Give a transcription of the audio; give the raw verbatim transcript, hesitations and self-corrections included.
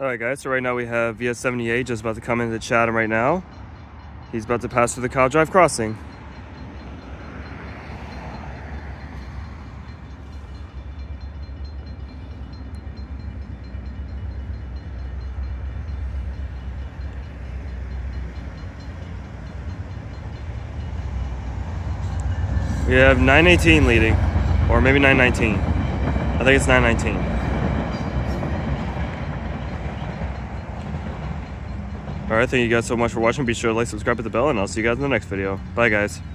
Alright guys, so right now we have V S seventy-eight just about to come into Chatham right now. He's about to pass through the Keil Drive crossing. We have nine eighteen leading, or maybe nine nineteen. I think it's nine nineteen. Alright, thank you guys so much for watching. Be sure to like, subscribe, hit the bell, and I'll see you guys in the next video. Bye guys.